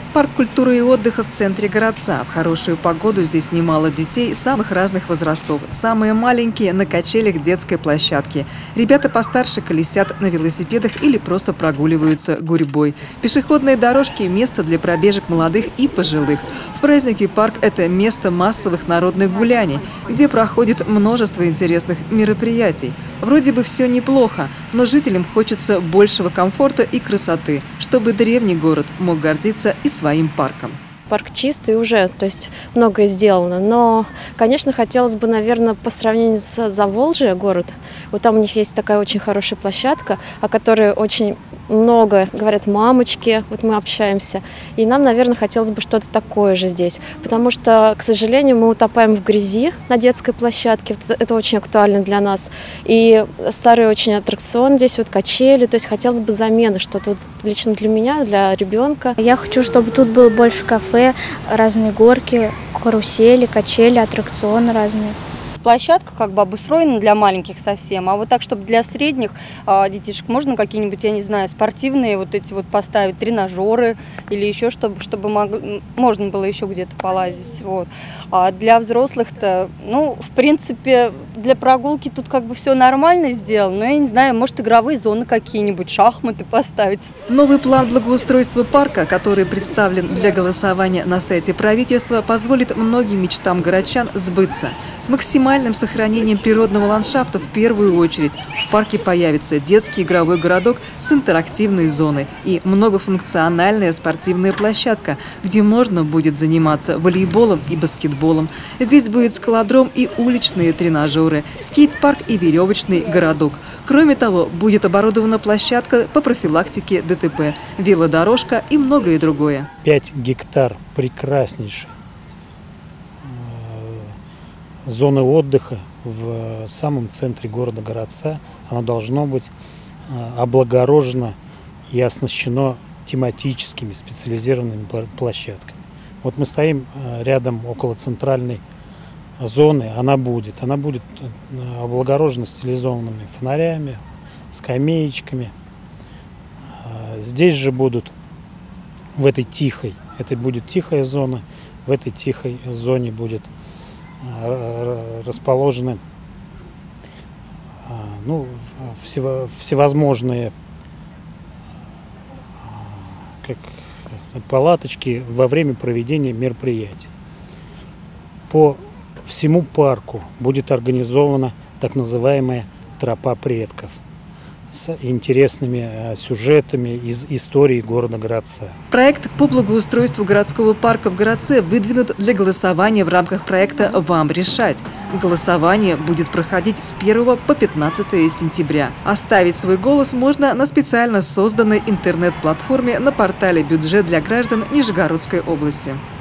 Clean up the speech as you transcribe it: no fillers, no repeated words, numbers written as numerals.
Парк культуры и отдыха в центре городца. В хорошую погоду здесь немало детей самых разных возрастов. Самые маленькие – на качелях детской площадки. Ребята постарше колесят на велосипедах или просто прогуливаются гурьбой. Пешеходные дорожки – место для пробежек молодых и пожилых. В праздники парк – это место массовых народных гуляний, где проходит множество интересных мероприятий. Вроде бы все неплохо, но жителям хочется большего комфорта и красоты, чтобы древний город мог гордиться и своим парком. Парк чистый уже, то есть многое сделано, но, конечно, хотелось бы, наверное, по сравнению с Заволжье город, вот там у них есть такая очень хорошая площадка, о которой очень много говорят мамочки, вот мы общаемся, и нам, наверное, хотелось бы что-то такое же здесь, потому что, к сожалению, мы утопаем в грязи на детской площадке, вот это очень актуально для нас, и старый очень аттракцион здесь, вот качели, то есть хотелось бы замены, что-то вот лично для меня, для ребенка. Я хочу, чтобы тут было больше кафе, разные горки, карусели, качели, аттракционы разные. Площадка как бы обустроена для маленьких совсем, а вот так, чтобы для средних детишек можно какие-нибудь, я не знаю, спортивные вот эти вот поставить, тренажеры или еще, чтобы можно было еще где-то полазить. Вот. А для взрослых-то, ну, в принципе, для прогулки тут как бы все нормально сделано, но я не знаю, может, игровые зоны какие-нибудь, шахматы поставить. Новый план благоустройства парка, который представлен для голосования на сайте правительства, позволит многим мечтам городчан сбыться. С максимальным сохранением природного ландшафта в первую очередь в парке появится детский игровой городок с интерактивной зоной и многофункциональная спортивная площадка, где можно будет заниматься волейболом и баскетболом. Здесь будет скалодром и уличные тренажеры, скейт-парк и веревочный городок. Кроме того, будет оборудована площадка по профилактике ДТП, велодорожка и многое другое. 5 гектар прекраснейшей зоны отдыха в самом центре города-городца. Оно должно быть облагорожено и оснащено тематическими специализированными площадками. Вот мы стоим рядом около центральной зоны, она будет облагорожена стилизованными фонарями, скамеечками. Здесь же будут это будет тихая зона, в этой тихой зоне будет расположены всевозможные палаточки во время проведения мероприятий. По всему парку будет организована так называемая тропа предков с интересными сюжетами из истории города-городца. Проект по благоустройству городского парка в городце выдвинут для голосования в рамках проекта «Вам решать». Голосование будет проходить с 1 по 15 сентября. Оставить свой голос можно на специально созданной интернет-платформе на портале «Бюджет для граждан Нижегородской области».